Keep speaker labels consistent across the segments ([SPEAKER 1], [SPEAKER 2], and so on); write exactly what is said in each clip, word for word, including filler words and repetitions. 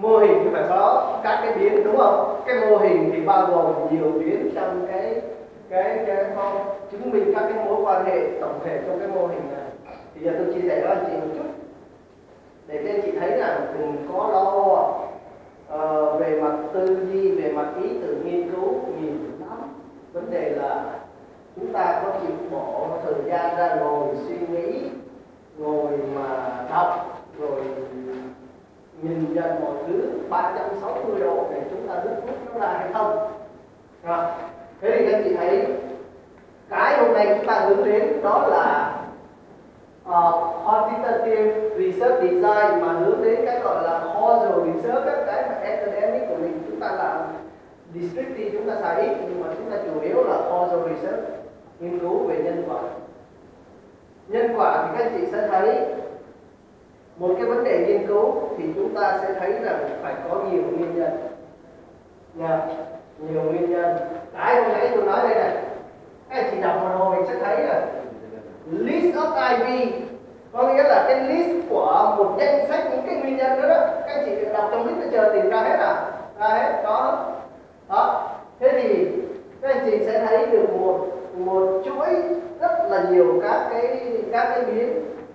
[SPEAKER 1] Mô hình thì phải có các cái biến, đúng không? Cái mô hình thì bao gồm nhiều biến trong cái cái cái không chứng minh các cái mối quan hệ tổng thể trong cái mô hình này. Thì giờ tôi chia sẻ với anh chị một chút để cho anh chị thấy là đừng có lo uh, về mặt tư duy, về mặt ý tưởng nghiên cứu nhiều lắm. Vấn đề là chúng ta có chịu bỏ thời gian ra ngồi suy nghĩ, ngồi mà đọc, rồi nhìn nhận mọi thứ ba trăm sáu mươi độ để chúng ta rút rút nó ra hay không. Rồi. Thế thì các anh chị thấy cái hôm nay chúng ta hướng đến đó là uh, quantitative research design, mà hướng đến cái gọi là causal research, các cái mà academic của mình chúng ta làm descriptive chúng ta xài ít, nhưng mà chúng ta chủ yếu là causal research, nghiên cứu về nhân quả. Nhân quả thì các anh chị sẽ thấy một cái vấn đề nghiên cứu thì chúng ta sẽ thấy rằng phải có nhiều nguyên nhân nha, nhiều nguyên nhân. Cái hôm nãy tôi nói đây này, các anh chị đọc một hồi mình sẽ thấy là list of I V, có nghĩa là cái list của một danh sách những cái nguyên nhân đó, đó. Các anh chị đọc trong literature tìm ra hết à, ra hết có đó. Thế thì các anh chị sẽ thấy được một một chuỗi rất là nhiều các cái các cái biến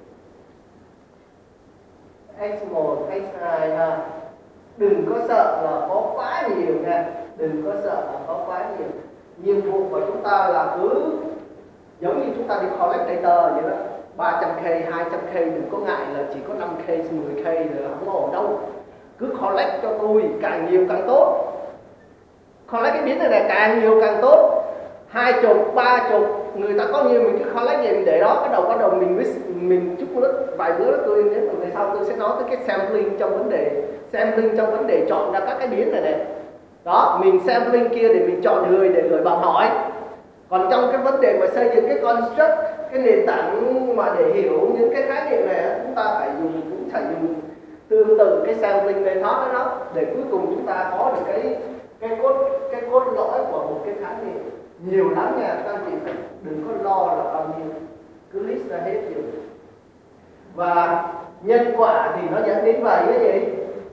[SPEAKER 1] x một, x hai ha. Đừng có sợ là có quá nhiều nha, đừng có sợ là có quá nhiều. Nhiệm vụ của chúng ta là cứ giống như chúng ta đi collect data vậy đó, ba trăm K, hai trăm K, đừng có ngại là chỉ có năm K, mười K là không ổn đâu. Cứ collect cho tôi, càng nhiều càng tốt. Collect cái biến này này càng nhiều càng tốt. Hai chục, ba chục, người ta có nhiều mình cứ collect vậy mình để đó, cái đầu bắt đầu mình mình chút nữa vài bữa đó tôi đến về sau tôi sẽ nói tới cái sampling trong vấn đề sampling trong vấn đề chọn ra các cái biến này này. Đó, mình sampling kia để mình chọn người để gửi bạn hỏi. Còn trong cái vấn đề mà xây dựng cái construct, cái nền tảng mà để hiểu những cái khái niệm này, chúng ta phải dùng cũng phải dùng tương tự cái sampling method đó, đó để cuối cùng chúng ta có được cái cái cốt cái cốt lõi của một cái khái niệm. Nhiều lắm nha, các anh chị đừng có lo là bao nhiêu, cứ list ra hết nhiều. Và nhân quả thì nó dẫn đến vậy cái gì?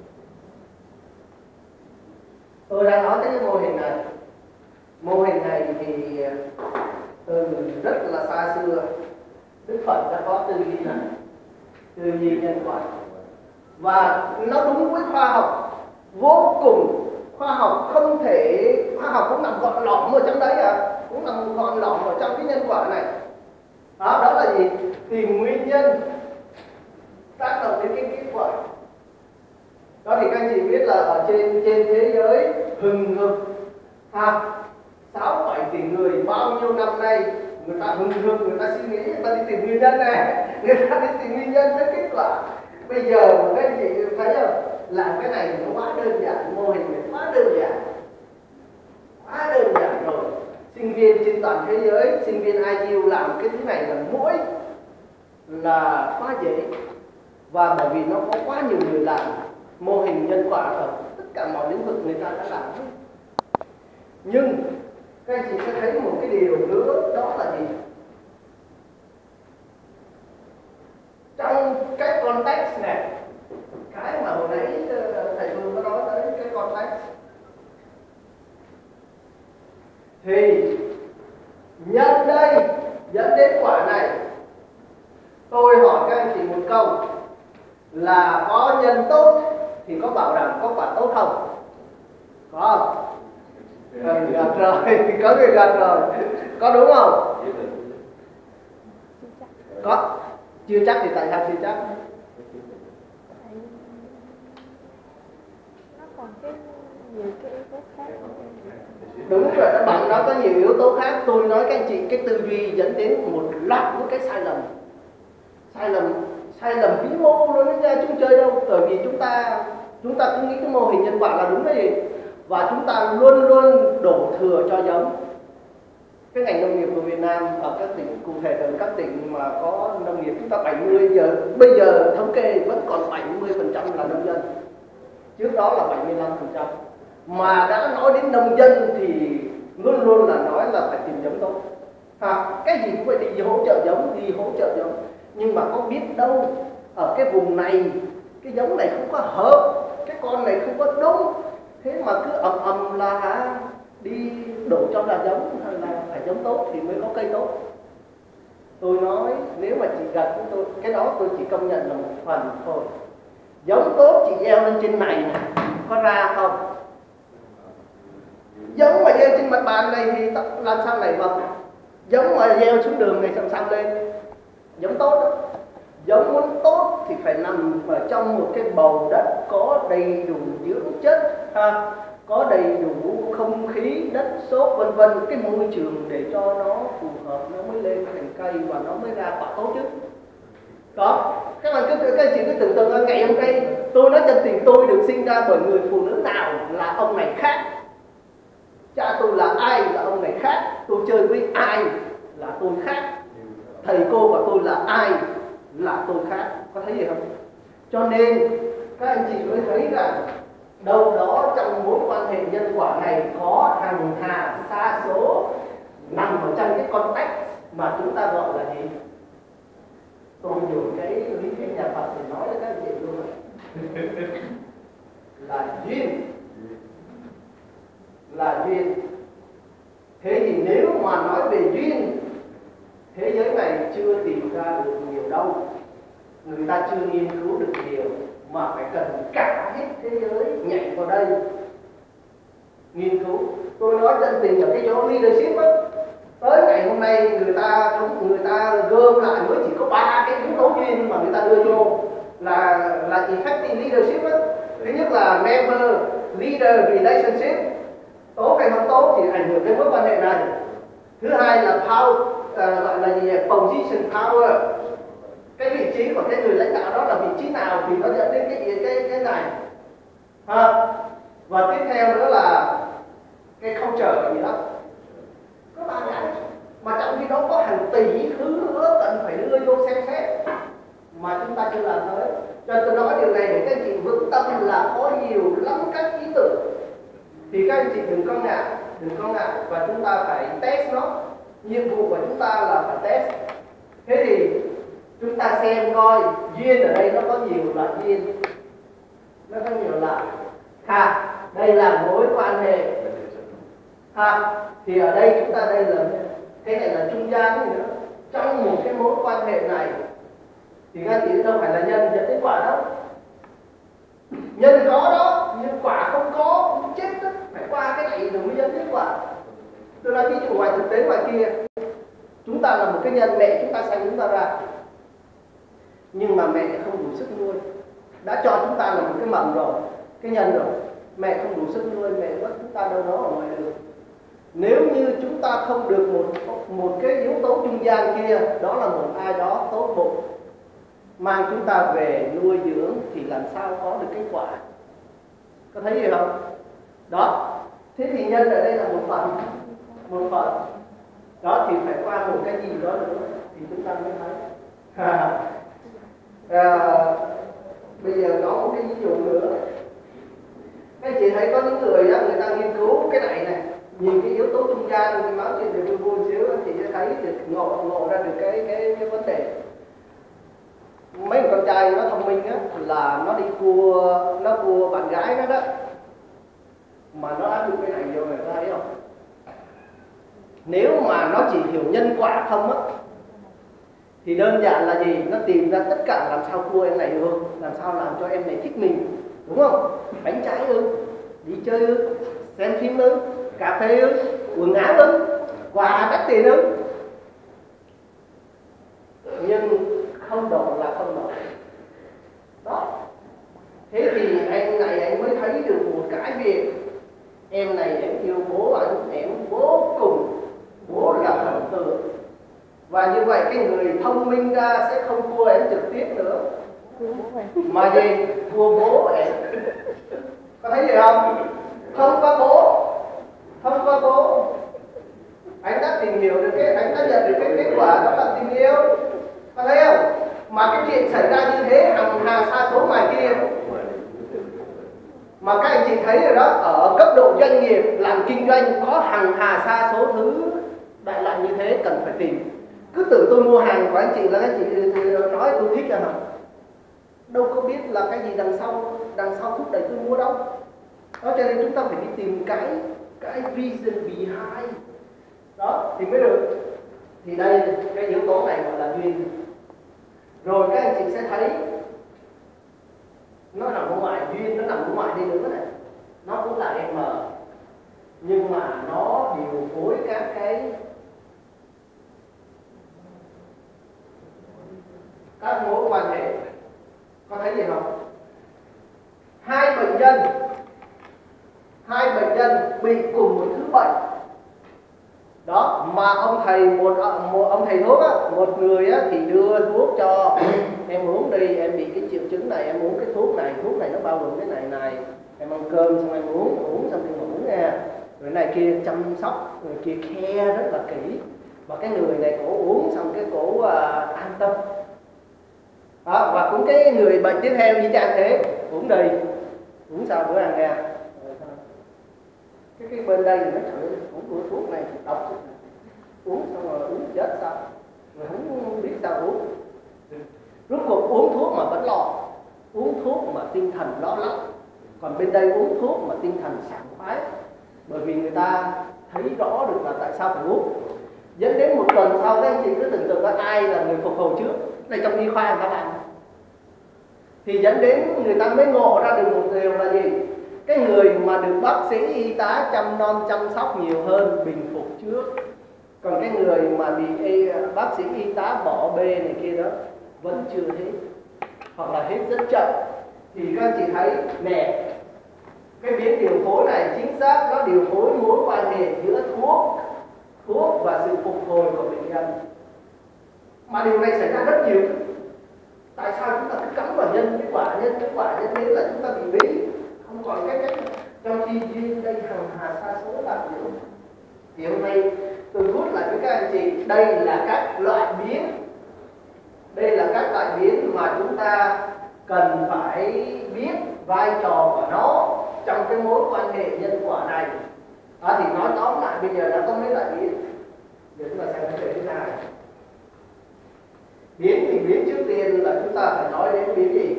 [SPEAKER 1] Tôi đang nói tới cái mô hình này. Mô hình này thì từ rất là xa xưa Đức Phật đã có tư duy này, tư duy nhân quả. Và nó đúng với khoa học vô cùng. Khoa học không thể, khoa học cũng nằm gọn lõm ở trong đấy à, cũng nằm gọn lõm ở trong cái nhân quả này. Đó, đó là gì? Tìm nguyên nhân tác động đến cái kết quả. Đó thì các anh chị biết là ở trên trên thế giới hừng hực ha, sáu bảy tỷ người bao nhiêu năm nay người ta hừng hực, người ta suy nghĩ, người ta đi tìm nguyên nhân này, người ta đi tìm nguyên nhân đến kết quả. Bây giờ mà các anh chị thấy không? Làm cái này thì nó quá đơn giản, mô hình này quá đơn giản, quá đơn giản rồi. Sinh viên trên toàn thế giới, sinh viên I U làm cái thứ này là mỗi là quá dễ. Và bởi vì nó có quá nhiều người làm mô hình nhân quả ở tất cả mọi lĩnh vực người ta đã làm. Nhưng các anh chị sẽ thấy một cái điều nữa, đó là gì? Trong cái context này, cái mà hồi nãy thầy Phương có nói tới cái context, thì nhân đây dẫn đến quả này. Tôi hỏi các anh chị một câu là có nhân tốt thì có bảo đảm có quả tốt không? Có không? Gần gần rồi, có người gần rồi. Có đúng không? Có. Chưa chắc thì tại sao chưa chắc?
[SPEAKER 2] Nó còn cái nhiều cái yếu tố khác.
[SPEAKER 1] Đúng rồi, đó, bằng nó có nhiều yếu tố khác. Tôi nói các anh chị cái tư duy dẫn đến một loạt những cái sai lầm. Sai lầm, sai lầm vĩ mô luôn đấy nha, chứ không chơi đâu. Bởi vì chúng ta chúng ta cứ nghĩ cái mô hình nhân quả là đúng cái gì, và chúng ta luôn luôn đổ thừa cho giống. Cái ngành nông nghiệp của Việt Nam ở các tỉnh, cụ thể ở các tỉnh mà có nông nghiệp, chúng ta bảy mươi giờ bây giờ thống kê vẫn còn bảy mươi phần trăm là nông dân, trước đó là bảy mươi lăm phần trăm. Mà đã nói đến nông dân thì luôn luôn là nói là phải tìm giống tốt ha. Cái gì cũng phải đi hỗ trợ giống, đi hỗ trợ giống, nhưng mà có biết đâu ở cái vùng này cái giống này không có hợp cái con này không có đúng, thế mà cứ ầm ầm là đi đổ cho là giống, hay là phải giống tốt thì mới có cây tốt. Tôi nói nếu mà chỉ gặt của tôi, cái đó tôi chỉ công nhận là một phần thôi. Giống tốt chỉ gieo lên trên này này, có ra không? Giống mà gieo trên mặt bàn này thì làm sao này mầm? Giống mà gieo xuống đường này làm sao lên? Giống tốt đó. Giống muốn tốt thì phải nằm ở trong một cái bầu đất có đầy đủ dưỡng chất, ha, có đầy đủ không khí, đất xốp vân vân, cái môi trường để cho nó phù hợp nó mới lên thành cây và nó mới ra quả tốt chứ. Đó, các bạn cứ các chị cứ tưởng tượng ngày hôm nay tôi nói chân tình, tôi được sinh ra bởi người phụ nữ nào là ông này khác, cha tôi là ai là ông này khác, tôi chơi với ai là tôi khác, thầy cô của tôi là ai là tôi khác, có thấy gì không? Cho nên các anh chị mới thấy rằng đâu đó trong mối quan hệ nhân quả này có hằng hà sa số nằm ở trong cái context mà chúng ta gọi là gì? Tôi dùng cái lý thuyết nhà Phật để nói với các anh chị luôn này. Là duyên, là duyên. Thế thì nếu mà nói về duyên, thế giới này chưa tìm ra được nhiều đâu, người ta chưa nghiên cứu được nhiều, mà phải cần cả hết thế giới nhảy vào đây nghiên cứu. Tôi nói chân tình ở cái chỗ leadership á, tới ngày hôm nay người ta người ta gom lại mới chỉ có ba cái yếu tố duyên mà người ta đưa vô là là effective leadership á. Thứ nhất là member leader relationship, tốt hay không tốt thì ảnh hưởng đến mối quan hệ này. Thứ hai là power, uh, gọi là gì, position power, cái vị trí của cái người lãnh đạo đó là vị trí nào thì nó dẫn đến cái cái cái này, ha. Và tiếp theo nữa là cái culture gì đó, có ba cái mà trong khi đó có hàng tỷ thứ nữa cần phải đưa vô xem xét mà chúng ta chưa làm tới. Cho tôi nói điều này để các anh chị vững tâm là có nhiều lắm các ý tưởng, thì các anh chị đừng có ngại, đừng có ngại và chúng ta phải test nó. Nhiệm vụ của chúng ta là phải test. Thế thì chúng ta xem coi duyên ở đây nó có nhiều loại duyên, nó có nhiều loại. Ha, đây là mối quan hệ. Ha, thì ở đây chúng ta đây là cái này là trung gian gì nữa. Trong một cái mối quan hệ này thì các chị đâu phải là nhân dẫn đến quả đâu. Nhân có đó, nhưng quả không có, chết đó. Phải qua cái này rồi mới dẫn đến quả. Tôi nói ví dụ ngoài thực tế ngoài kia, chúng ta là một cái nhân, mẹ chúng ta sanh chúng ta ra, nhưng mà mẹ không đủ sức nuôi, đã cho chúng ta là một cái mầm rồi, cái nhân rồi, mẹ không đủ sức nuôi, mẹ vứt chúng ta đâu đó ở ngoài đường. Nếu như chúng ta không được một một cái yếu tố trung gian kia, đó là một ai đó tốt bụng mang chúng ta về nuôi dưỡng thì làm sao có được kết quả? Có thấy gì không? Đó. Thế thì nhân ở đây là một phần, một phần. Đó thì phải qua một cái gì đó nữa thì chúng ta mới thấy. À, bây giờ có một cái ví dụ nữa. Các chị thấy có những người đó, người ta nghiên cứu cái này này, nhìn cái yếu tố trung gian, thì nói chuyện về vui vui xíu, chị sẽ thấy được ngộ ngộ ra được cái cái cái vấn đề. Mấy con trai nó thông minh á, là nó đi cua, nó cua bạn gái nó đó, mà nó áp dụng cái này vô người ta thấy không? Nếu mà nó chỉ hiểu nhân quả không á, thì đơn giản là gì? Nó tìm ra tất cả làm sao cua em này được, làm sao làm cho em này thích mình, đúng không? Bánh trái ư, đi chơi ư, xem phim ư, cà phê ư, quần áo ư, quà đắt tiền ư. Nhưng không độ là không độ. Đó. Thế thì anh này anh mới thấy được một cái việc, em này em yêu bố anh, em vô cùng, bố là thần tượng. Và như vậy cái người thông minh ra sẽ không cua em trực tiếp nữa, mà gì? Cua bố em. Có thấy gì không? Không có bố, không có bố, anh đã tìm hiểu được cái, anh đã nhận được cái kết quả đó là tình yêu. Có thấy không? Mà cái chuyện xảy ra như thế hằng hà sa số ngoài kia, mà các anh chị thấy rồi đó, ở cấp độ doanh nghiệp làm kinh doanh có hằng hà sa số thứ đại loại như thế cần phải tìm. Cứ tưởng tôi mua hàng của anh chị là anh chị nói tôi thích ra không? đâu có biết là cái gì đằng sau đằng sau thúc đẩy tôi mua đâu. Đó, cho nên chúng ta phải đi tìm cái cái reason behind đó thì mới được. Thì đây cái yếu tố này gọi là duyên. Rồi các anh chị sẽ thấy nó nằm ở ngoài, duyên nó nằm ở ngoài đây nữa này, nó cũng là M, nhưng mà nó điều phối các cái các mối quan hệ. Có thấy gì không? Hai bệnh nhân hai bệnh nhân bị cùng một thứ bệnh đó, mà ông thầy một, một ông thầy thuốc á, một người á, thì đưa thuốc cho em uống đi, em bị cái triệu chứng này, em uống cái thuốc này, thuốc này nó bao gồm cái này này, em ăn cơm xong em uống uống xong thì ngủ nha. Người này kia chăm sóc, người kia care rất là kỹ, và cái người này cổ uống xong cái cổ uh, an tâm đó. Và cũng cái người bệnh tiếp theo như chang thế, uống đi, uống sau bữa ăn nha. Cái, cái bên đây thì nó trời ơi, uống bữa thuốc này thuốc độc, uống xong rồi uống chết sao, rồi không biết sao uống. Rốt cuộc uống thuốc mà vẫn lo, uống thuốc mà tinh thần lo lắng, còn bên đây uống thuốc mà tinh thần sảng khoái, bởi vì người ta thấy rõ được là tại sao phải uống. Dẫn đến một tuần sau các anh chị cứ tưởng tượng là ai là người phục hồi trước, này trong y khoa người ta làm, thì dẫn đến người ta mới ngộ ra được một điều là gì? Cái người mà được bác sĩ y tá chăm nom chăm sóc nhiều hơn bình phục trước, còn cái người mà bị y, bác sĩ y tá bỏ bê này kia đó vẫn chưa hết, hoặc là hết rất chậm. Thì các anh chị thấy nè, cái biến điều phối này chính xác nó điều phối mối quan hệ giữa thuốc thuốc và sự phục hồi của bệnh nhân. Mà điều này xảy ra rất nhiều. Tại sao chúng ta cứ cắm vào nhân cái quả nhân cái quả nhân thế là chúng ta bị bí, không còn cái cách. Trong khi duyên đây hằng hà sa số là điều. Thì hôm nay tôi rút lại với các anh chị, đây là các loại biến, đây là các loại biến mà chúng ta cần phải biết vai trò của nó trong cái mối quan hệ nhân quả này. Đó, thì nói tóm lại bây giờ đã có mấy loại biến. Giờ chúng ta xem cái đề thứ hai. Biến thì biến trước tiên là chúng ta phải nói đến biến gì?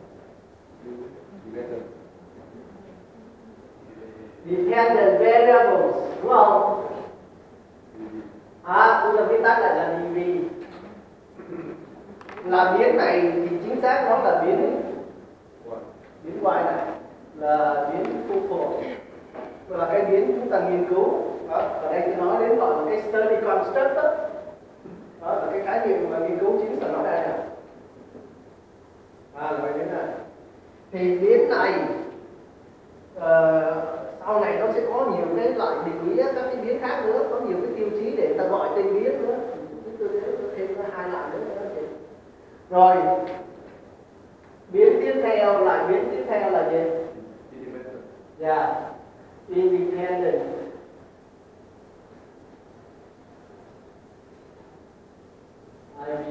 [SPEAKER 1] Dependent variables, đúng không? À, chúng ta viết tắt lại là đê vê. Là biến này thì chính xác nó là biến biến y này, là biến phụ thuộc, là cái biến chúng ta nghiên cứu. Đó, ở đây tôi nói đến gọi là cái study construct đó. Đó là cái khái niệm mà nghiên cứu chính là nói đây nè. À, là cái biến này. Thì biến này uh, sau này nó sẽ có nhiều cái loại định nghĩa các cái biến khác nữa, có nhiều cái tiêu chí để người ta gọi tên biến nữa. Tôi thêm hai loại nữa. Rồi biến tiếp theo là biến tiếp theo là gì? Dạ, yeah. Independent. I V.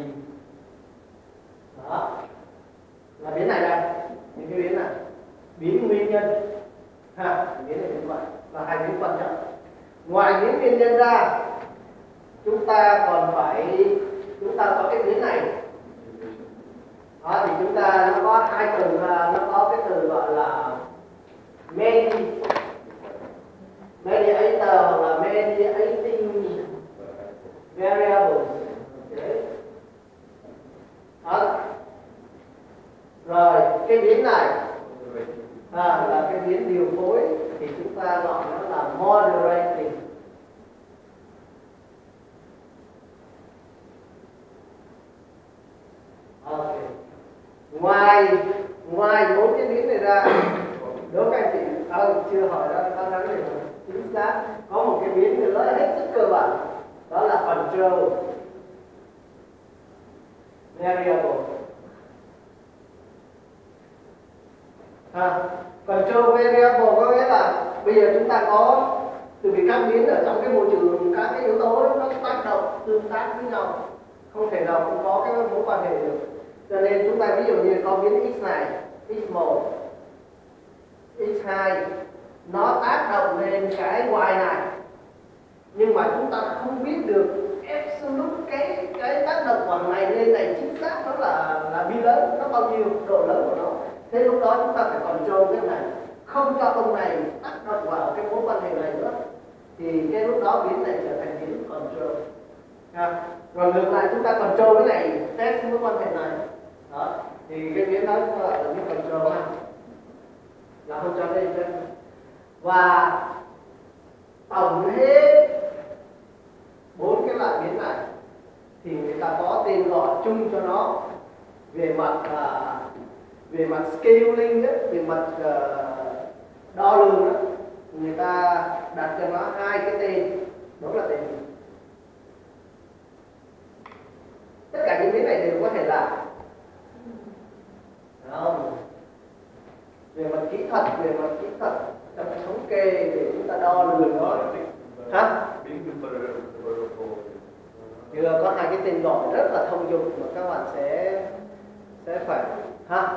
[SPEAKER 1] Đó là biến này đây, những cái biến này, biến nguyên nhân ha, biến này biến vậy là hai biến quan trọng. Ngoài biến nguyên nhân ra, chúng ta còn phải chúng ta có cái biến này. Đó, thì chúng ta nó có hai từ, nó có cái từ gọi là medi mediator hoặc là mediating variables. Okay. Đó. Rồi cái biến này à, là cái biến điều phối, thì chúng ta gọi nó là moderating. Okay. Ngoài ngoài bốn cái biến này ra, đối với các anh chị à, chưa hỏi ra ta nói gì chính xác, có một cái biến nữa hết sức cơ bản, đó là control variable. À, control variable có nghĩa là bây giờ chúng ta có từ vì các biến ở trong cái môi trường, các cái yếu tố nó tác động tương tác với nhau, không thể nào cũng có cái mối quan hệ được. Cho nên chúng ta ví dụ như có biến x này, x một, x hai, nó tác động lên cái y này, nhưng mà chúng ta không biết được absolute cái cái tác động của này lên này chính xác nó là là bi lớn, nó bao nhiêu. nhiêu, độ lớn của nó. Thế lúc đó chúng ta phải control cái này, không cho ông này tác động vào cái mối quan hệ này nữa, thì cái lúc đó biến này trở thành biến control. À, còn ngược lại chúng ta control cái này, test mối quan hệ này, đó, thì cái biến đó chúng ta gọi là biến control ha, là không cho lên trên. Và tổng hết bốn cái loại biến này thì người ta có tên gọi chung cho nó về mặt uh, về mặt scaling ấy, về mặt uh, đo lường đó, người ta đặt cho nó hai cái tên, đó là tên gì? Tất cả những biến này đều có thể là không, về mặt kỹ thuật, về mặt kỹ thuật trong thống kê để chúng ta đo lường nó. Hả? Chưa có hai cái tên gọi rất là thông dụng mà các bạn sẽ sẽ phải ha.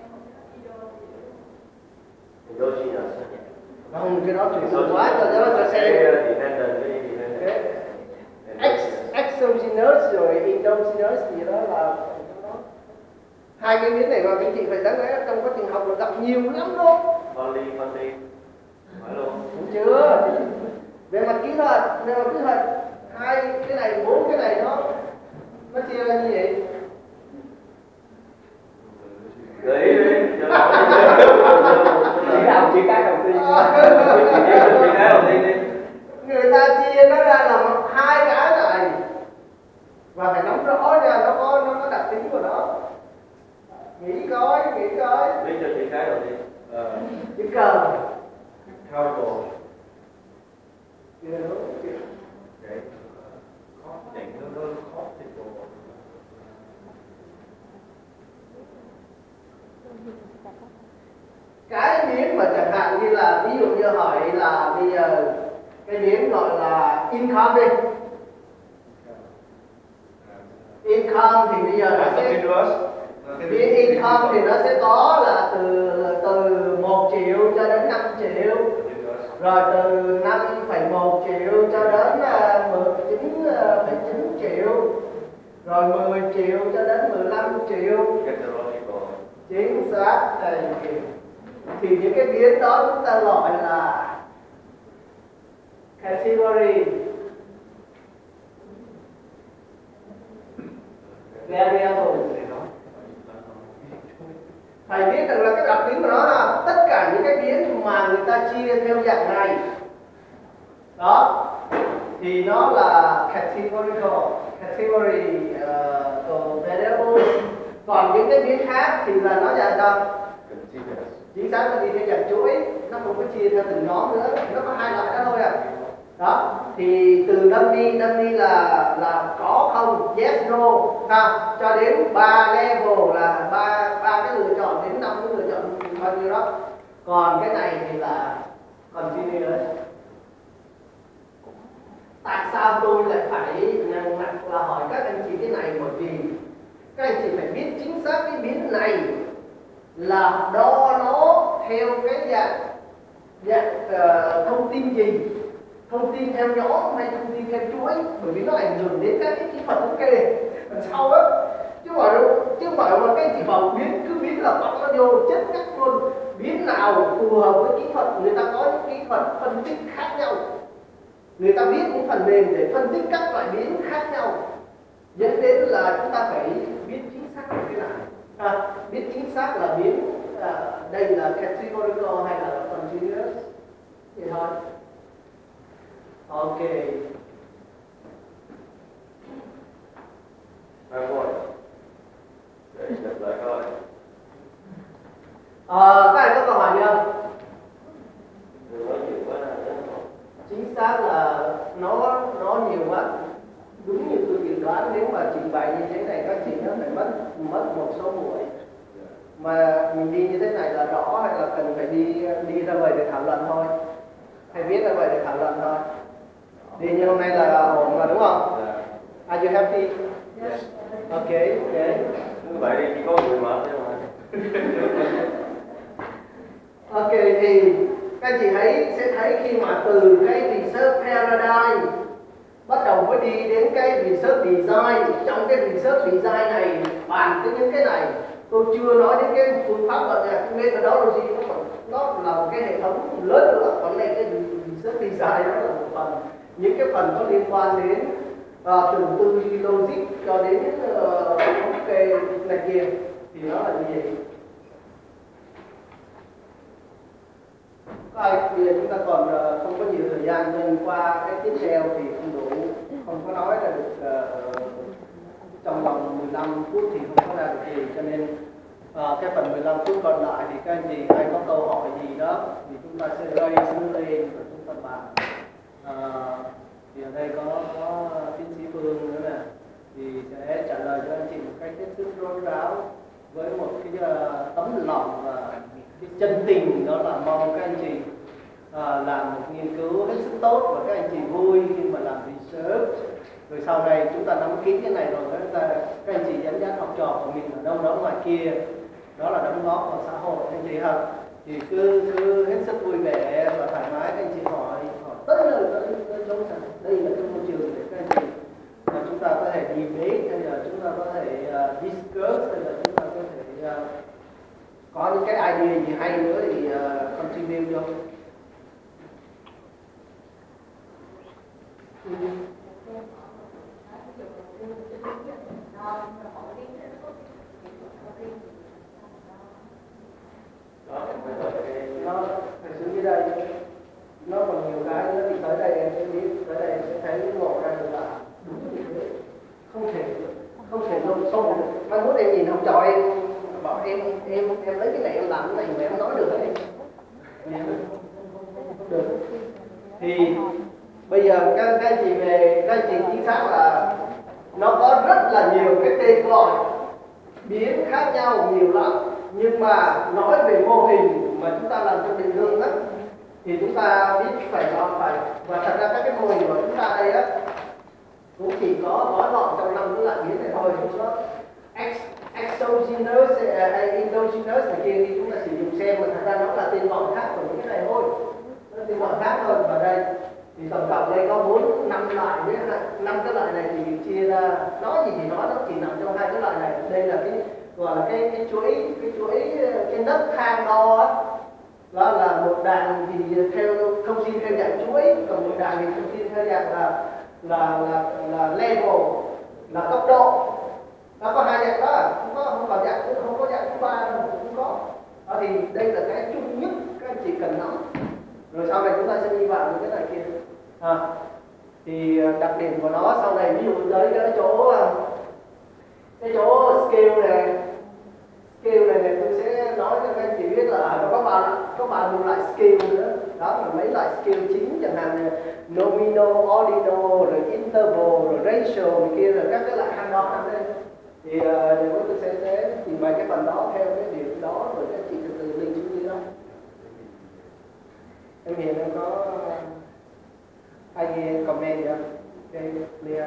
[SPEAKER 1] Không, cái đó chuyển dụng quá cho nó cho xem. Exogenous rồi endogenous gì đó là hai cái biến này mà các chị phải đáng lẽ trong quá trình học là gặp nhiều lắm luôn.
[SPEAKER 3] Poly, poly, phải luôn.
[SPEAKER 1] Đúng chưa? Về mặt kỹ thuật, về mặt kỹ thuật, hai cái này, bốn cái này nó nó chia ra như vậy.
[SPEAKER 3] Gợi ý đi.
[SPEAKER 4] Chỉ đạo chỉ cái đầu tiên.
[SPEAKER 3] Chỉ cái đầu tiên đi.
[SPEAKER 1] Người ta chia nó ra là hai cái này và phải nắm rõ nha, nó có nó có đặc tính của nó. Nghĩ coi, nghĩ coi.
[SPEAKER 3] Biết cho chỉ cái đầu tiên.
[SPEAKER 1] Chữ cờ.
[SPEAKER 3] Cowboy.
[SPEAKER 1] Chưa đúng.
[SPEAKER 3] Vậy. Khó chỉnh nó hơi khó thì bộ.
[SPEAKER 1] Cái biến mà chẳng hạn như là ví dụ như hỏi là bây giờ cái biến gọi là income đi. Income thì bây giờ nó sẽ biến income thì nó sẽ có là từ từ một triệu cho đến năm triệu, rồi từ năm phẩy một triệu cho đến mười chín phẩy chín triệu, rồi mười triệu cho đến mười lăm triệu. Chính xác. Thì những cái biến đó chúng ta gọi là category variable. Thầy biết rằng là cái đặc tính của nó là tất cả những cái biến mà người ta chia theo dạng này đó thì nó là categorical category uh, variable. Còn những cái biến khác thì là nó là sao? Chính xác, nó đi theo dạng chuỗi, nó không có chia theo từng nhóm nữa, nó có hai loại đó thôi à. Đó, thì từ dummy, dummy là là có không, yes no ha, cho đến ba level là ba ba cái lựa chọn đến năm cái lựa chọn bao nhiêu đó. Còn cái này thì là continuous. Tại sao tôi lại phải nặng nặng là hỏi các anh chị cái này? Bởi vì các anh chị phải biết chính xác cái biến này là đo nó theo cái dạng dạng uh, thông tin gì, thông tin theo nhóm hay thông tin theo chuỗi, bởi vì nó ảnh hưởng đến các cái kỹ thuật thống kê đằng sau á. Chứ bảo chứ bảo mà cái chỉ bảo biến cứ biến là bóc nó vô chết ngắt luôn. Biến nào phù hợp với kỹ thuật, người ta có những kỹ thuật phân tích khác nhau, người ta viết những phần mềm để phân tích các loại biến khác nhau, dẫn đến là chúng ta phải biết chính xác cái nào. À, biết chính xác là biến à, đây là categorical hay là continuous thì thôi. Ok.
[SPEAKER 3] Hai câu hỏi. Để lặp lại câu hỏi.
[SPEAKER 1] Ờ, các anh có câu hỏi gì không?
[SPEAKER 3] Đừng nói nhiều quá là rất khó.
[SPEAKER 1] Chính xác là nó nó nhiều quá. Đúng như tôi dự đoán, nếu mà trình bày như thế này các chị nó phải mất mất một số buổi. Mà mình đi như thế này là rõ hay là cần phải đi đi ra ngoài để thảo luận thôi, hay viết ra ngoài để thảo luận thôi. Đi như hôm nay là ổn mà đúng không? Are you happy?
[SPEAKER 3] Yes.
[SPEAKER 1] Ok, ok.
[SPEAKER 3] Vậy thì chỉ có người mở thôi mà.
[SPEAKER 1] Ok, thì các chị thấy sẽ thấy khi mà từ cái research paradigm bắt đầu mới đi đến cái research design. Trong cái research design này bàn tới những cái này. Tôi chưa nói đến cái phương pháp gọi là cái methodology, nó còn nó là một cái hệ thống lớn nữa. Còn này cái research design đó là một phần, những cái phần có liên quan đến uh, từ tư duy logic cho đến thống kê này kia thì nó là như vậy. Coi bây giờ chúng ta còn uh, không có nhiều thời gian nên qua cái tiếp theo thì không đủ, không có nói ra được uh, trong vòng mười lăm phút thì không có ra được gì, cho nên uh, cái phần mười lăm phút còn lại thì các anh chị hay có câu hỏi gì đó thì chúng ta sẽ raise nó lên và chúng ta bàn. Uh, thì ở đây có có tiến sĩ Phương nữa nè, thì sẽ trả lời cho anh chị một cách hết sức rốt ráo với một cái uh, tấm lòng và cái chân tình, đó là mong các anh chị uh, làm một nghiên cứu hết sức tốt và các anh chị vui khi mà làm research. Rồi sau này chúng ta nắm kín cái này rồi chúng ta, các anh chị dẫn dắt học trò của mình ở đâu đó ngoài kia, đó là đóng góp vào xã hội anh chị ha. Thì cứ cứ hết sức vui vẻ và thoải mái, các anh chị hỏi hỏi tới nơi tới tới chỗ nào. Đây là cái môi trường để các anh chị mà chúng ta có thể debate, hay là chúng ta có thể uh, discuss, hay là chúng ta có thể uh, có những cái idea gì hay nữa thì uh, contribute vô. Ừ. Nó phải xử như đây, nó còn nhiều cái nữa thì tới đây em sẽ biết, tới đây em sẽ thấy ngộ ra được là đúng như thế, không thể không thể lộn xộn được. Mai mốt em nhìn học trò em bảo em em em lấy cái này em làm cái này mà em nói được đấy, không được. Thì bây giờ các các anh chị về các anh chị chính xác là nó có rất là nhiều cái tên gọi biến khác nhau nhiều lắm, nhưng mà nói về mô hình mà chúng ta làm trong định hướng á thì chúng ta biết phải lo phải, và thật ra các cái mô hình của chúng ta đây á cũng chỉ có gói gọn trong năm cái loại biến này thôi, không có exogenous hay endogenous này kia thì chúng ta sử dụng xem, mà thật ra nó là tên gọi khác của những cái này thôi, nó là tên gọi khác thôi. Và đây thì tổng cộng đây có bốn năm loại, với năm cái loại này thì chia ra, nói gì thì nói, nó chỉ nằm trong hai cái loại này. Đây là cái gọi là cái cái chuỗi cái chuỗi cái nấc thang đo á, đó là một đàn thì theo thông tin theo dạng chuỗi, còn một đàn thì thông tin theo dạng là là là là level, là cấp độ. Nó có hai dạng đó, không có không còn dạng không có dạng thứ ba đâu, không có. Đó thì đây là cái chung nhất các anh chị cần nắm. Rồi sau này chúng ta sẽ đi vào những cái này kia. À, thì đặc điểm của nó sau này, ví dụ tới cái chỗ cái chỗ scale này, scale này, này tôi sẽ nói cho các anh chị biết là nó có bao có bao nhiêu loại scale nữa. Đó là mấy loại scale chính, chẳng hạn nominal, ordinal, rồi interval, rồi ratio này kia, rồi các cái loại hàng đó nằm đây. Thì uh, nếu tôi sẽ, sẽ trình bày cái phần đó theo cái điểm đó, rồi các chị từ từ lên xuống dưới đó. Em hiện em có ai nghe comment gì không? Ok, clear.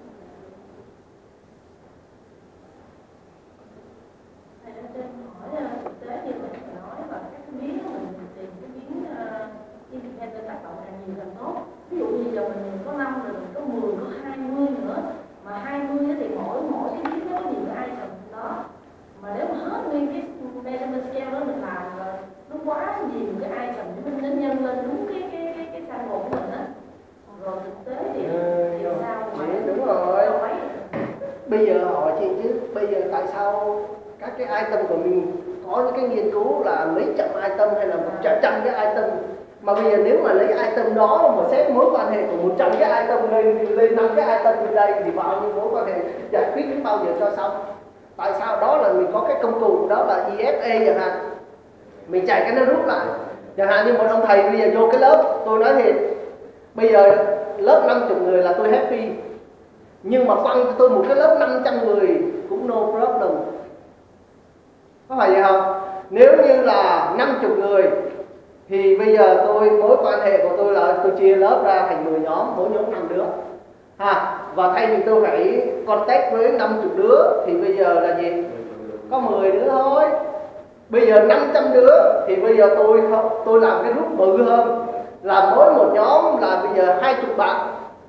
[SPEAKER 4] Thầy đang trên hỏi thực tế như mình nói và các cái biến của mình tìm cái biến uh, independent tác động càng nhiều càng tốt. Ví dụ như giờ mình có năm rồi, mình có mười, có hai mươi nữa, mà hai mươi thì mỗi mỗi cái biến nó có nhiều cái item đó, mà nếu mà hết nguyên cái measurement scale đó mình làm rồi nó quá nhiều cái item để mình nên nhân lên đúng cái cái cái cái sample của mình á, rồi thực tế thì, thì sao mà
[SPEAKER 1] đúng rồi. Bây giờ hỏi chị chứ, bây giờ tại sao các cái item của mình có những cái nghiên cứu là mấy trăm item hay là một trăm cái item, mà bây giờ nếu mà lấy item đó mà xét mối quan hệ của một trăm cái item lên lên năm cái item bên đây thì bao nhiêu mối quan hệ giải quyết đến bao giờ cho xong? Tại sao? Đó là mình có cái công cụ đó là i ép a chẳng hạn, mình chạy cái nó rút lại. Chẳng hạn như một ông thầy bây giờ vô cái lớp, tôi nói thiệt, bây giờ lớp năm mươi người là tôi happy, nhưng mà quăng cho tôi một cái lớp năm trăm người cũng no problem, có phải vậy không? Nếu như là năm mươi người thì bây giờ tôi mối quan hệ của tôi là tôi chia lớp ra thành mười nhóm, mỗi nhóm năm đứa ha, và thay vì tôi phải contact với năm mươi đứa thì bây giờ là gì? Có mười đứa thôi. Bây giờ năm trăm đứa thì bây giờ tôi tôi làm cái group bự hơn, là mỗi một nhóm là bây giờ hai mươi bạn,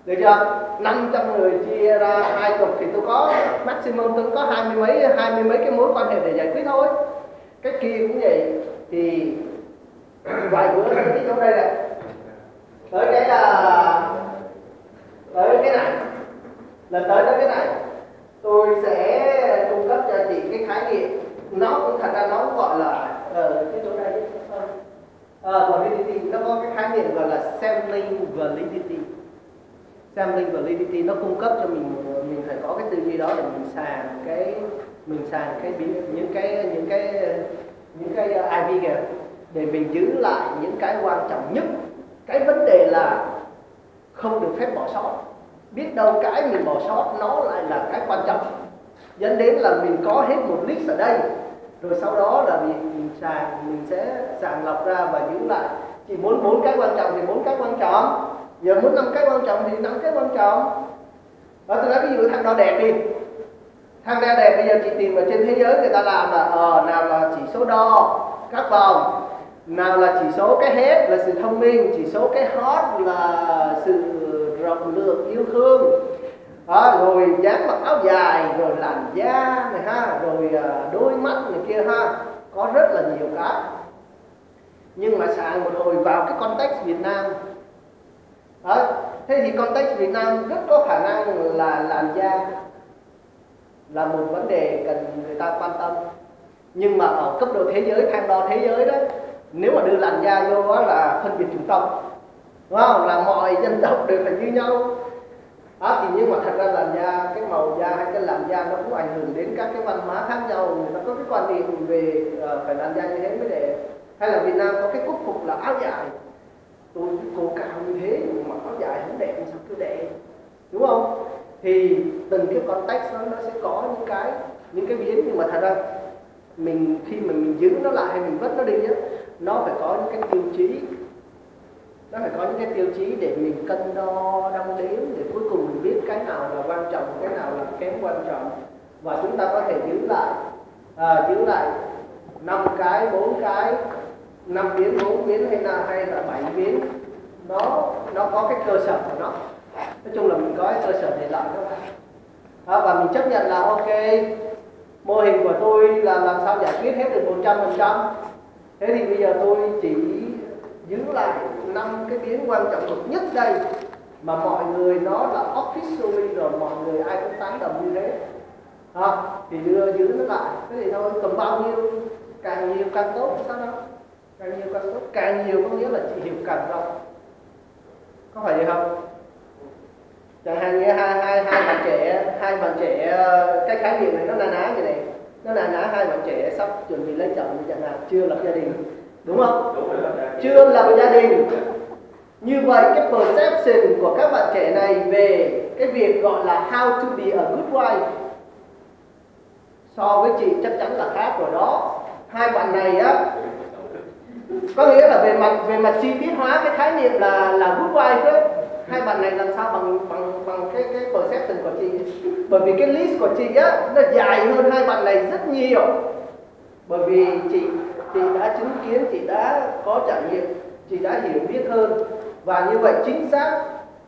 [SPEAKER 1] được chưa? năm trăm người chia ra hai chục thì tôi có maximum tôi có hai mươi mấy hai mươi mấy cái mối quan hệ để giải quyết thôi. Cái kia cũng vậy. Thì vài bữa tới cái chỗ đây này, tới cái là tới cái này, lần tới tới cái này tôi sẽ cung cấp cho chị cái khái niệm, nó cũng thật ra nó cũng gọi là ở cái chỗ đây uh, validity, nó có cái khái niệm gọi là sampling validity. Sampling validity nó cung cấp cho mình mình phải có cái tư duy đó để mình sàn cái mình sàn cái những cái những cái những cái i vê kìa, để mình giữ lại những cái quan trọng nhất. Cái vấn đề là không được phép bỏ sót. Biết đâu cái mình bỏ sót nó lại là cái quan trọng, dẫn đến là mình có hết một list ở đây, rồi sau đó là mình, mình sàng mình sẽ sàng lọc ra và giữ lại. Chỉ muốn bốn cái quan trọng thì bốn cái quan trọng, giờ muốn năm cái quan trọng thì năm cái quan trọng. Đó, tôi nói ví dụ thằng đó đẹp đi, thằng đó đẹp bây giờ chị tìm ở trên thế giới người ta làm là ờ nào là chỉ số đo các vòng, nào là chỉ số cái hết là sự thông minh, chỉ số cái hot là sự rộng lượng yêu thương, đó, rồi dáng mặc áo dài, rồi làn da này ha, rồi đôi mắt này kia ha, có rất là nhiều cái. Nhưng mà sàng một hồi vào cái context Việt Nam đó, thế thì context Việt Nam rất có khả năng là làn da là một vấn đề cần người ta quan tâm. Nhưng mà ở cấp độ thế giới, thang đo thế giới đó, nếu mà đưa làn da vô đó là phân biệt chủng tộc, đúng không? Là mọi dân tộc đều phải như nhau. Đó, thì nhưng mà thật ra làn da, cái màu da hay cái làn da nó cũng ảnh hưởng đến các cái văn hóa khác nhau. Người ta có cái quan niệm về uh, phải làn da như thế mới đẹp. Hay là Việt Nam có cái quốc phục là áo dài. Tôi cô cao như thế mà áo dài không đẹp sao cứ đẹp, đúng không? Thì từng cái context nó nó sẽ có những cái những cái biến. Nhưng mà thật ra mình khi mà mình giữ nó lại hay mình vứt nó đi á, nó phải có những cái tiêu chí, nó phải có những cái tiêu chí để mình cân đo đong đếm, để cuối cùng mình biết cái nào là quan trọng, cái nào là kém quan trọng, và chúng ta có thể giữ lại à, giữ lại năm cái, bốn cái, năm biến, bốn biến hay là hay là bảy biến, nó nó có cái cơ sở của nó. Nói chung là mình có cái cơ sở để lại các bạn. Đó, và mình chấp nhận là ok, mô hình của tôi là làm sao giải quyết hết được một trăm phần trăm. Thế thì bây giờ tôi chỉ giữ lại năm cái biến quan trọng bậc nhất đây, mà mọi người nó là officially rồi, mọi người ai cũng tán đồng như thế. À, thì đưa giữ nó lại. Thế thì thôi, cầm bao nhiêu, càng nhiều càng tốt, sao đâu? Càng nhiều càng tốt, càng nhiều có nghĩa là chị hiểu càng rộng. Có phải vậy không? Chẳng hạn như hai hai hai bạn trẻ, hai bạn trẻ cái khái niệm này nó na ná như này, nó na ná hai bạn trẻ sắp chuẩn bị lấy chồng chẳng hạn, chưa lập gia đình, đúng không?
[SPEAKER 3] Đúng rồi,
[SPEAKER 1] chưa lập gia đình. Như vậy cái perception của các bạn trẻ này về cái việc gọi là how to be a good wife so với chị chắc chắn là khác rồi đó. Hai bạn này á, có nghĩa là về mặt về mặt chi tiết hóa cái khái niệm là là good wife ấy, hai bạn này làm sao bằng bằng bằng cái cái perception của chị. Bởi vì cái list của chị á nó dài hơn hai bạn này rất nhiều. Bởi vì chị chị đã chứng kiến, chị đã có trải nghiệm, chị đã hiểu biết hơn. Và như vậy chính xác,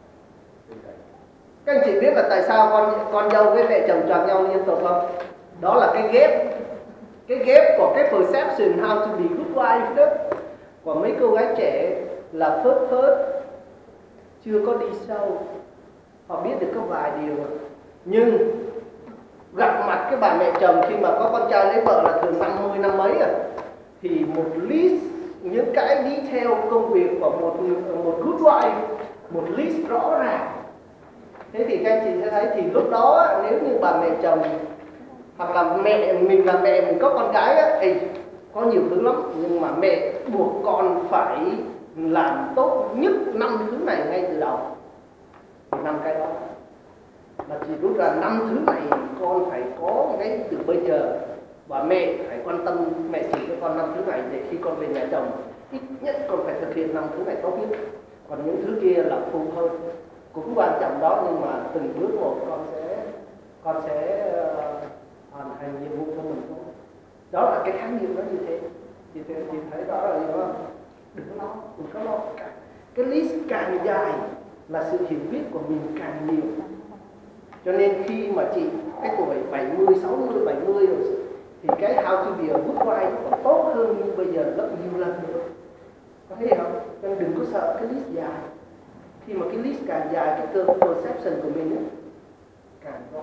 [SPEAKER 1] các anh chị biết là tại sao con con dâu với mẹ chồng choạc nhau liên tục không? Đó là cái ghép, cái ghép của cái perception how to be good wife đó của mấy cô gái trẻ là phớt phớt, chưa có đi sâu. Họ biết được có vài điều, nhưng gặp mặt cái bà mẹ chồng khi mà có con trai lấy vợ là thường năm mươi năm mấy à, thì một list những cái detail công việc của một một good wife, một list rõ ràng. Thế thì các anh chị sẽ thấy thì lúc đó nếu như bà mẹ chồng hoặc là mẹ mình là mẹ mình có con gái á, thì có nhiều thứ lắm, nhưng mà mẹ buộc con phải làm tốt nhất năm thứ này ngay từ đầu. Năm cái đó là chỉ rút ra năm thứ này con phải có cái từ bây giờ, và mẹ phải quan tâm, mẹ chỉ cho con năm thứ này để khi con về nhà chồng ít nhất con phải thực hiện năm thứ này tốt nhất. Còn những thứ kia là phụ thôi, cũng quan trọng đó, nhưng mà từng bước một con sẽ con sẽ uh, hoàn thành nhiệm vụ của mình thôi. Đó là cái khái niệm nó như thế. Chị thấy, chị thấy rõ rồi đúng không? Đừng lo, đừng có lo. Cái list càng dài là sự hiểu biết của mình càng nhiều. Cho nên khi mà chị cái tuổi bảy mươi, sáu mươi, bảy mươi rồi thì cái how to be a good wife còn tốt hơn như bây giờ rất nhiều lần nữa. Có thấy không? Cho nên đừng có sợ cái list dài. Khi mà cái list càng dài, cái cơ perception của mình ấy, càng rõ.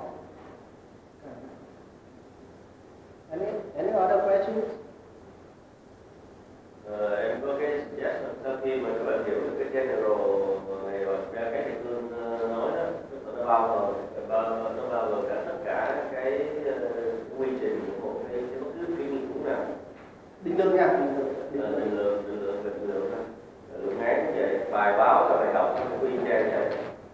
[SPEAKER 1] Any, any other questions?
[SPEAKER 3] Ờ, em có cái suggestion sau khi mà các bạn hiểu được cái general này và ra cái thầy Cương nói đó, tức là nó bao gồm nó bao gồm cả tất cả cái uh, quy trình của một cái bất cứ cái nghiên cứu nào.
[SPEAKER 1] Định lượng nha, định lượng.
[SPEAKER 3] Định lượng, định lượng, định lượng thôi. Lượng án cũng vậy, bài báo các bài đọc cũng y chang vậy.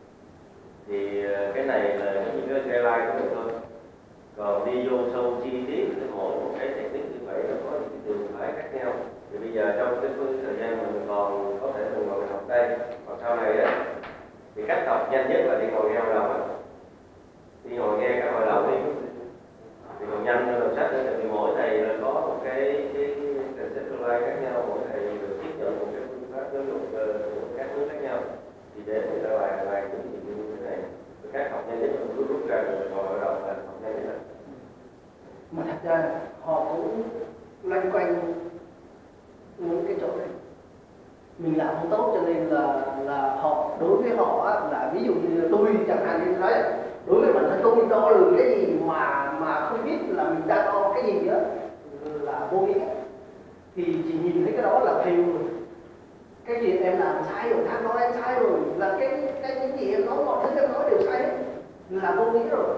[SPEAKER 3] Thì uh, cái này là giống như cái guideline của mình thôi. Còn đi vô sâu chi tiết thì mỗi một cái technique như vậy nó có những trường phái khác nhau. Thì bây giờ trong cái thời gian mình còn có thể mình ngồi học đây, còn sau này á thì cách học nhanh nhất là đi ngồi nghe hội đồng á, đi ngồi nghe các hội đồng đi thì còn nhanh hơn đọc sách nữa. Tại vì mỗi thầy là có một cái cái conceptualize khác nhau, mỗi thầy được tiếp nhận một cái phương pháp giáo dục của các nước khác nhau thì để người ta bài bài những gì như thế này. Các học nhanh nhất mình cứ rút ra rồi ngồi hội đồng là học nhanh nhất.
[SPEAKER 1] Mà thật ra họ cũng loanh quanh những cái chỗ này. Mình làm không tốt cho nên là là họ đối với họ á, là ví dụ như tôi chẳng hạn như nói đối với bản thân tôi đo lường cái gì mà mà không biết là mình đang đo cái gì đó là vô nghĩa, thì chỉ nhìn thấy cái đó là fail rồi. Cái gì em làm sai rồi, thằng nói em sai rồi, là cái cái những gì em nói mọi thứ em nói đều sai hết là vô nghĩa rồi.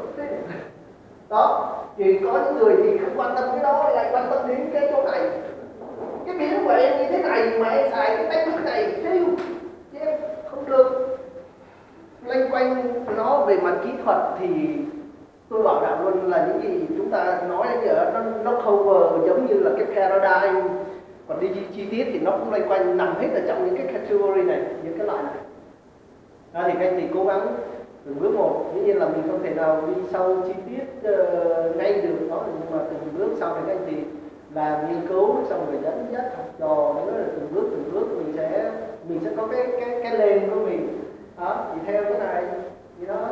[SPEAKER 1] Đó, thì có những người thì không quan tâm cái đó, lại quan tâm đến cái chỗ này. Cái biến của em như thế này mà em xài cái technique này chứ em không được. Loanh quanh nó về mặt kỹ thuật thì tôi bảo đảm luôn là những gì chúng ta nói bây giờ nó, nó cover giống như là cái paradigm. Còn đi chi, chi tiết thì nó cũng loanh quanh nằm hết ở trong những cái category này, những cái loại này. Đó thì các anh thì cố gắng từng bước một. Dĩ nhiên là mình không thể nào đi sâu chi tiết uh, ngay được đó, nhưng mà từng bước sau này các anh thì làm nghiên cứu xong rồi dẫn dắt học trò nữa, là từng bước từng bước mình sẽ mình sẽ có cái cái cái lên của mình đó, thì theo cái này gì đó.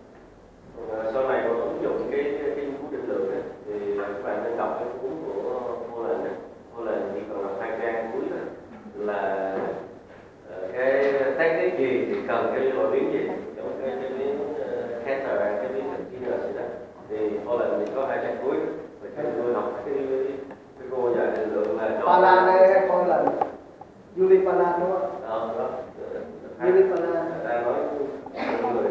[SPEAKER 3] À, sau này còn ứng dụng cái cái nghiên cứu định lượng ấy, thì các bạn nên đọc cái cuốn của Holland này. Holland chỉ còn đọc hai trang cuối thôi là uh, cái technique gì thì cần cái loại biến gì, giống cái cái biến uh, Cantor, cái biến continuous gì đó. Thì Holland thì có hai trang cuối và các tôi học cái cái cô dạy định lượng là
[SPEAKER 1] Ba Lan hay hay con là Yuli Ba Lan đúng không?
[SPEAKER 3] Đó, đó.
[SPEAKER 1] Yuli Ba Lan.
[SPEAKER 3] Ta nói người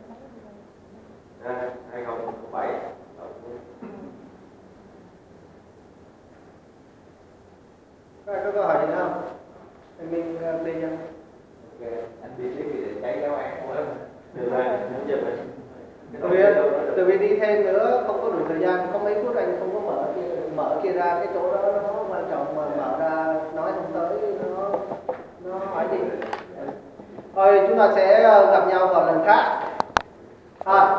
[SPEAKER 3] hai không không bảy.
[SPEAKER 1] Các có câu hỏi gì nữa không? Thì mình uh, lên nha.
[SPEAKER 5] Ok, anh đi tiếp thì cháy giáo án quá.
[SPEAKER 3] Từ nay đến giờ mình
[SPEAKER 1] Tại vì, tại vì đi thêm nữa không có đủ thời gian, có mấy phút anh không có mở kia, mở kia ra cái chỗ đó nó quan trọng mà mở ra nói không tới nó nó hỏi gì. Thôi chúng ta sẽ gặp nhau vào lần khác. À,